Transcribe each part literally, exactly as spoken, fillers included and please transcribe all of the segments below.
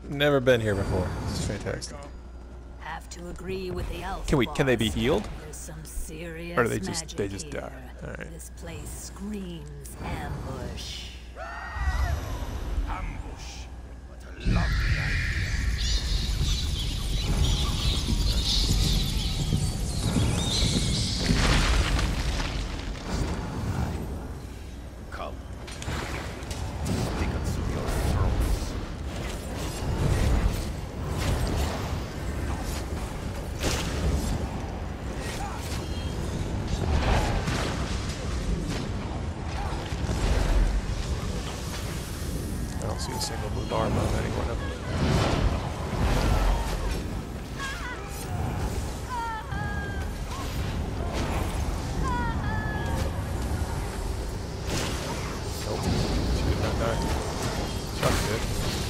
Never been here before. This is fantastic. Have to agree with the elf. Can we? Can they be healed? There's some serious Or do they just they just magic die? here. All right. This place screams ambush. Ambush. What a lovely idea. Come. Stick it through your throats. I don't see a single blue bar above any one of them. Nope. She did not die. Chuck did.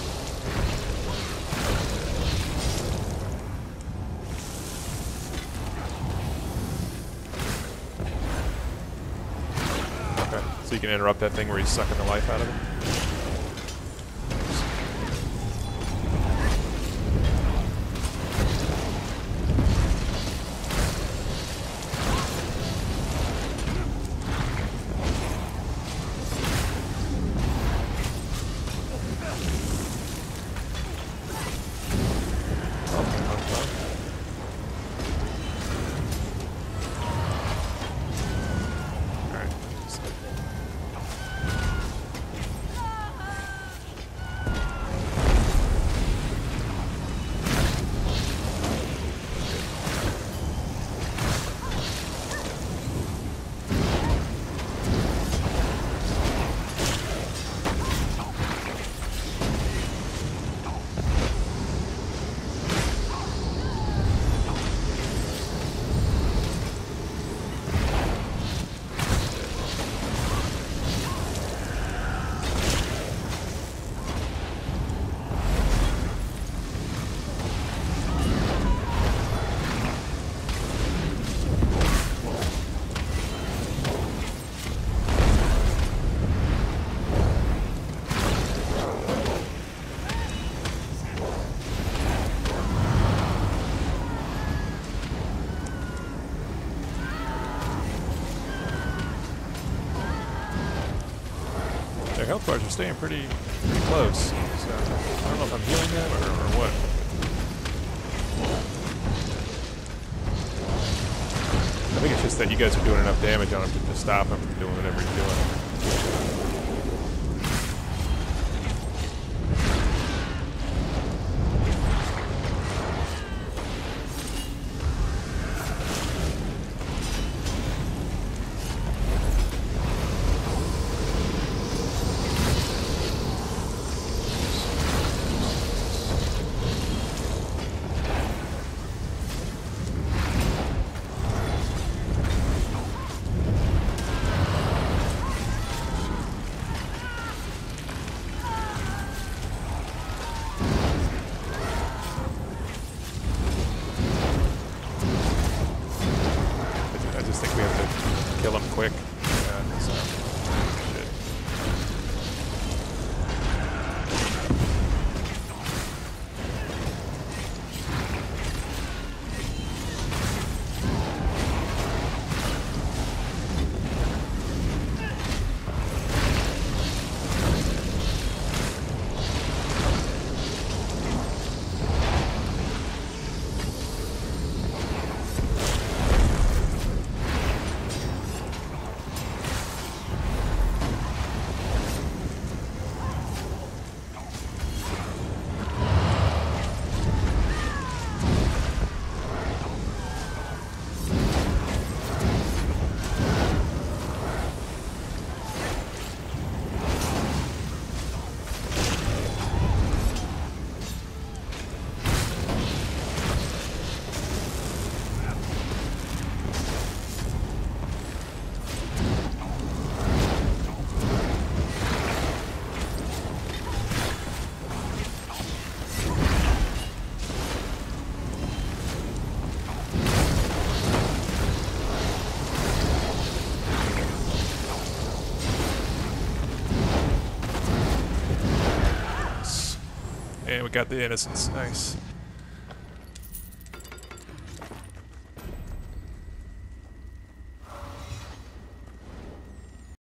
Okay. So you can interrupt that thing where he's sucking the life out of him? Their health bars are staying pretty, pretty close, so I don't know if I'm healing them or, or what. I think it's just that you guys are doing enough damage on him to, to stop him from doing whatever he's doing. And we got the innocence. Nice.